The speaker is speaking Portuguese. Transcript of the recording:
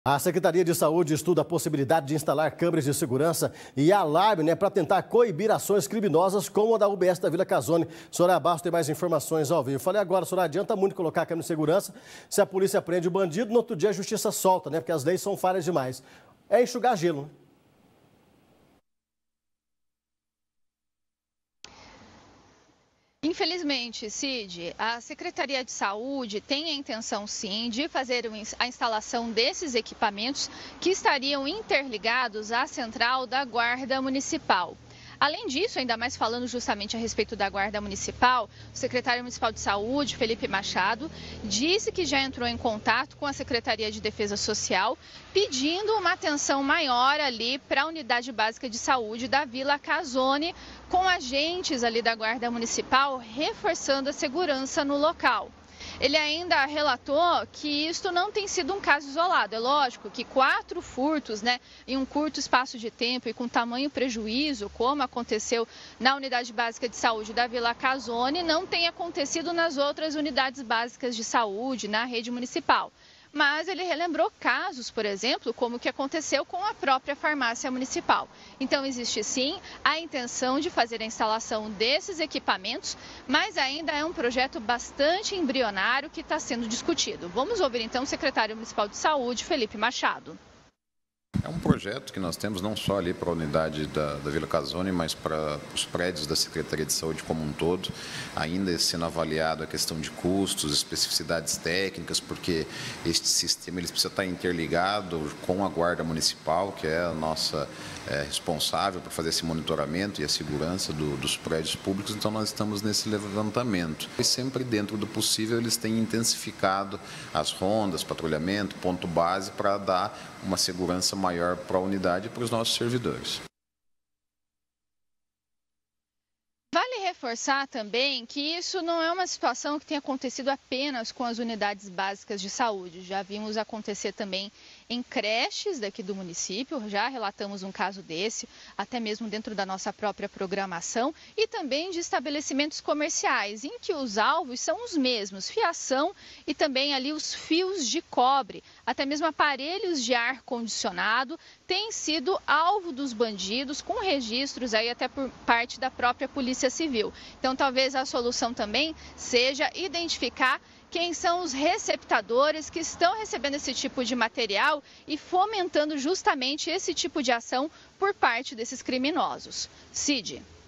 A Secretaria de Saúde estuda a possibilidade de instalar câmeras de segurança e alarme, para tentar coibir ações criminosas como a da UBS da Vila Casone. Soraya Bastos tem mais informações ao vivo. Falei agora, Soraya, adianta muito colocar a câmera de segurança. Se a polícia prende o bandido, no outro dia a justiça solta, porque as leis são falhas demais. É enxugar gelo, Infelizmente, Cid, a Secretaria de Saúde tem a intenção, sim, de fazer a instalação desses equipamentos que estariam interligados à central da Guarda Municipal. Além disso, ainda mais falando justamente a respeito da Guarda Municipal, o secretário municipal de Saúde, Felipe Machado, disse que já entrou em contato com a Secretaria de Defesa Social, pedindo uma atenção maior ali para a Unidade Básica de Saúde da Vila Casone, com agentes ali da Guarda Municipal reforçando a segurança no local. Ele ainda relatou que isto não tem sido um caso isolado. É lógico que 4 furtos, em um curto espaço de tempo e com tamanho prejuízo, como aconteceu na Unidade Básica de Saúde da Vila Casone, não tem acontecido nas outras unidades básicas de saúde, na rede municipal. Mas ele relembrou casos, por exemplo, como o que aconteceu com a própria farmácia municipal. Então, existe sim a intenção de fazer a instalação desses equipamentos, mas ainda é um projeto bastante embrionário que está sendo discutido. Vamos ouvir então o secretário municipal de Saúde, Felipe Machado. É um projeto que nós temos não só ali para a unidade da Vila Casone, mas para os prédios da Secretaria de Saúde como um todo, ainda sendo avaliado a questão de custos, especificidades técnicas, porque este sistema ele precisa estar interligado com a Guarda Municipal, que é a nossa responsável por fazer esse monitoramento e a segurança dos prédios públicos, então nós estamos nesse levantamento. E sempre dentro do possível eles têm intensificado as rondas, patrulhamento, ponto base para dar uma segurança maior para a unidade e para os nossos servidores. Vale reforçar também que isso não é uma situação que tem acontecido apenas com as unidades básicas de saúde. Já vimos acontecer também em creches daqui do município, já relatamos um caso desse, até mesmo dentro da nossa própria programação, e também de estabelecimentos comerciais, em que os alvos são os mesmos, fiação e também ali os fios de cobre, até mesmo aparelhos de ar-condicionado, têm sido alvo dos bandidos, com registros aí até por parte da própria Polícia Civil. Então, talvez a solução também seja identificar quem são os receptadores que estão recebendo esse tipo de material e fomentando justamente esse tipo de ação por parte desses criminosos. Cid.